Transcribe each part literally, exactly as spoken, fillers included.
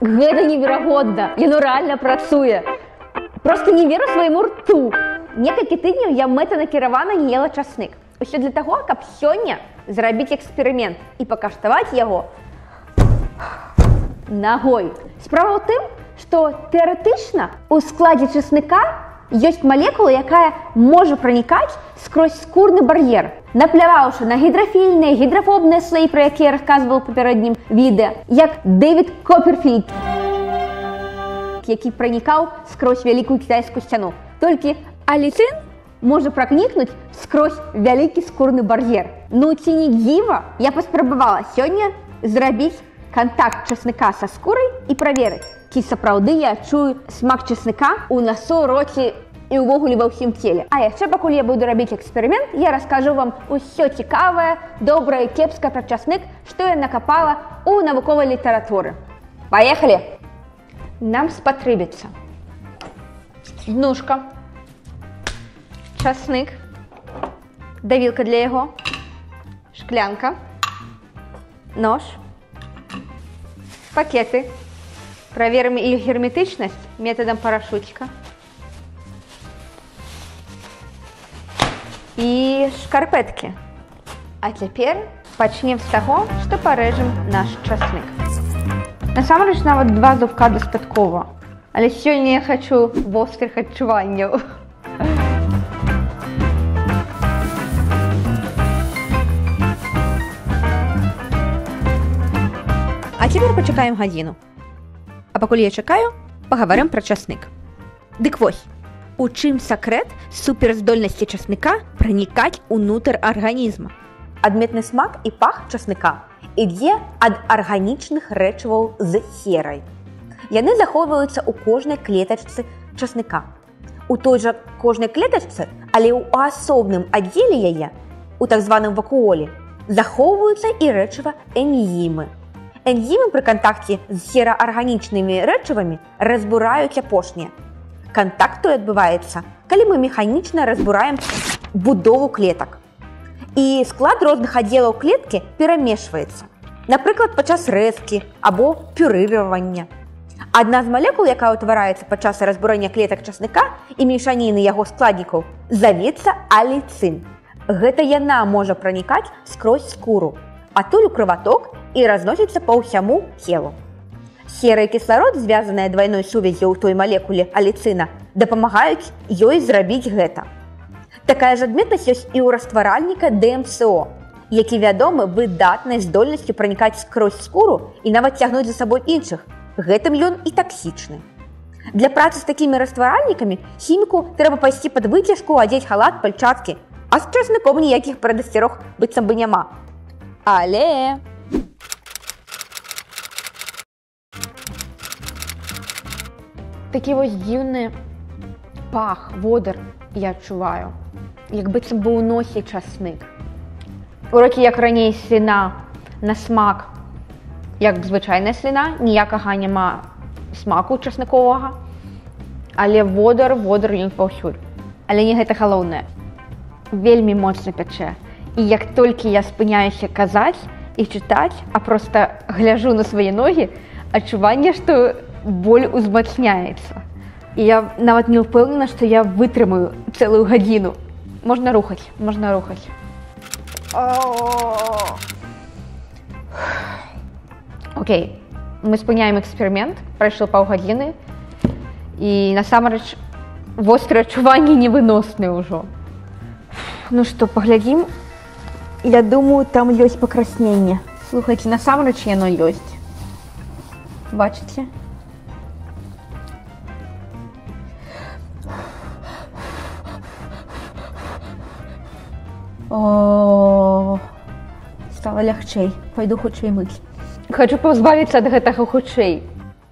Гэта неверагодна, яно рэальна працуе. Просто не веру свайму рту. Некалькі тыдняў я мэтанакіравана не ела часнык. Усё для таго, каб сёння зрабіць эксперымент і пакаштаваць яго нагой. Справа ў тым, што тэарэтычна у складзе часныка ёсць малекула, якая можа пранікаць скрозь скурны бар'ер. Напляваўшы на гідрафільныя, гідрафобныя слаі, пра якія я расказвала ў папярэднім відэа, як Дэвід Копперфільд, які пранікаў скрозь вялікую кітайскую сцяну. Толькі аліцин можа пракнікнуць скрозь вялікі скурны бар'ер. Ну ці не дзіва? Я паспрабавала сёння зрабіць кантакт часныка са скурай і праверыць, ці сапраўды я чую смак часныка ў насу, роце і ўвогуле ва ўсім целе. А яшчэ, пакуль я буду рабіць эксперымент, я раскажу вам усё цікавае, добрае, кепскае пра часнык, што я накапала ў навуковай літаратуры. Паехалі! Нам спатрэбіцца ножка, часнык, давілка для яго, шклянка, нож, пакеты. Праверым іх герметычнасць метадам парашутика. І шкарпэткі. А цяпер пачнем з таго, што парэжам наш часнык. Насамрэч нават два зубка дастаткова, але сёння я хачу вострых адчуванняў. А цяпер пачакаем гадзіну. А пакуль я чакаю, пагаварым пра часнык. Дык вось, у чым сакрэт суперздольнасці часныка пранікаць унутр арганізма? Адметны смак і пах часныка ідзе ад арганічных рэчываў з серай. Яны захоўваюцца ў кожнай клетачцы часныка. У той жа кожнай клетачцы, але ў асобным аддзеле яе, у так званым вакуоле, захоўваюцца і рэчыва энзімы. Энзімы пры кантакце з сераарганічнымі рэчывамі разбураюць апошнія. Кантакт той адбываецца, калі мы механічна разбураем будову клетак. І склад розных аддзелаў клеткі перамешваецца. Напрыклад, падчас рэзкі або пюрыравання. Адна з малекул, якая ўтвараецца падчас разбурання клетак часныка і мешаніны яго складнікаў, завецца аліцин. Гэта яна можа пранікаць скрозь скуру, адтуль у крываток і разносіцца па ўсяму целу. Сера і кісларод, звязаныя двайной сувяззю ў той малекуле аліцина, дапамагаюць ёй зрабіць гэта. Такая ж адметнасць ёсць і ў растваральніка дэ эм цэ о, які вядомы выдатнай здольнасцю пранікаць скрозь скуру і нават цягнуць за сабой іншых. Гэтым ён і таксічны. Для працы з такімі растваральнікамі хіміку трэба пайсці пад выцяжку, адзець халат, пальчаткі, а з часныком ніякіх прадасцярог быццам бы няма. Але... Такі вось дзіўны пах, водар я адчуваю, як быццам бы ў носе часнык. Урокі, як раней, сліна на смак, як звычайная сліна, ніякага няма смаку часныковага, але водар, водар ён паўсюль. Але не гэта галоўнае. Вельмі моцна пячэ. І як толькі я спыняюся казаць і чытаць, а проста гляжу на свае ногі, адчуванне, што боль узмацняецца. І я нават не ўпэўнена, што я вытрымаю цэлую гадзіну. Можна рухаць, можна рухаць. Окей, мы спыняем эксперымент, прайшло паўгадзіны, і насамрэч вострыя адчуванні невыносныя ўжо. Ну што, паглядзім? Я думаю, там ёсць пакрасненне. Слухайце, насамрэч яно ёсць. Бачыце? О, стала лягчэй. Пайду хутчэй мыць. Хачу пазбавіцца ад гэтага хутчэй.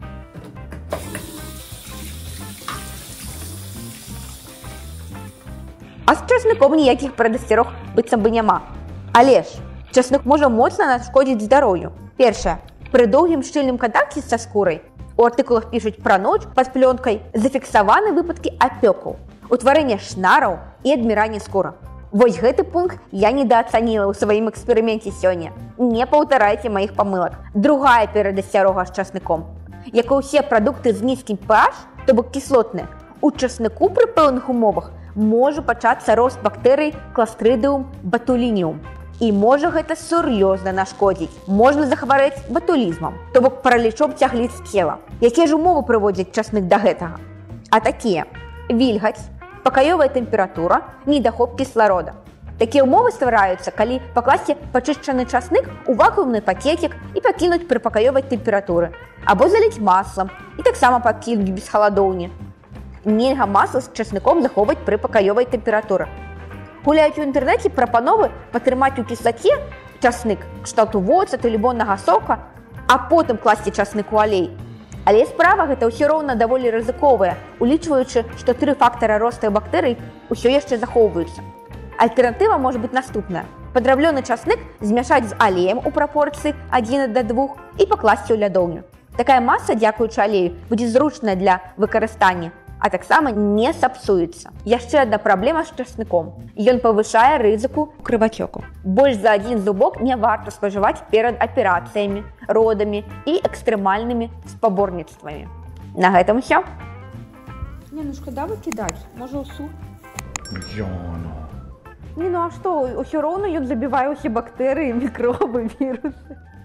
А з часныком ніякіх прадасцярог быццам бы няма. Але ж, часнок можа моцна нашкодзіць здароўю. Першае. Пры доўгім шчыльным кантакце са скурай, у артыкулах пішуць пра ноч пад плёнкай, зафіксаваны выпадкі апёкаў, утварэння шнараў і адмірання скура. Вось гэты пункт я недаацаніла ў сваім эксперыменце сёння. Не паўтарайце маіх памылак. Другая перадасцярога з часныком. Як і усе прадукты з нізкім pH, то бок кіслотныя, у часніку пры пэўных умовах можа пачацца рост бактэрый Clostridium botulinum. І можа гэта сур'ёзна нашкодзіць. Можна захварэць ботулізмам, то бок паралічом цягліц цела. Якія ж умовы прыводзяць часник да гэтага? А такія: вільгаць, пакаёвая тэмпература, недахоп кісларода. Такія ўмовы ствараюцца, калі пакласці пачышчаны часник у вакуумны пакетик і пакінуць пры пакаёвай тэмпературы, або заліць маслам і таксама пакінуць без халадоўні. Нельга масла з часніком захоўваць пры пакаёвай тэмпературы. Гуляюць у інтэрнэце прапановы патрымаць у кіслаце часник кшталту воцату, лімоннага сока, а потым класці часник у алей. Але справа гэта ўсё роўна даволі рызыковая, улічваючы, што тры фактара росту бактэрый усё яшчэ захоўваюцца. Альтэрнатыва можа быць наступная. Падраблёны часник змяшаць з алеем у прапорцыі адзін да двух і пакласці ў лядоўню. Такая маса, дзякуючы алею, будзе зручная для выкарыстання, а таксама не сапсуецца. Яшчэ адна праблема з часніком. Ён павышае рызыку крывацёку. Больш за адзін зубок не варта спажываць перад аперацыямі, родамі і экстрэмальнымі спаборніцтвамі. На гэтым усё. Не, ну шкада выкідаць, можа ў суп. Яна. Не, ну а што, усё роўна ён забівае ўсе бактэрыі, мікробы, вірусы.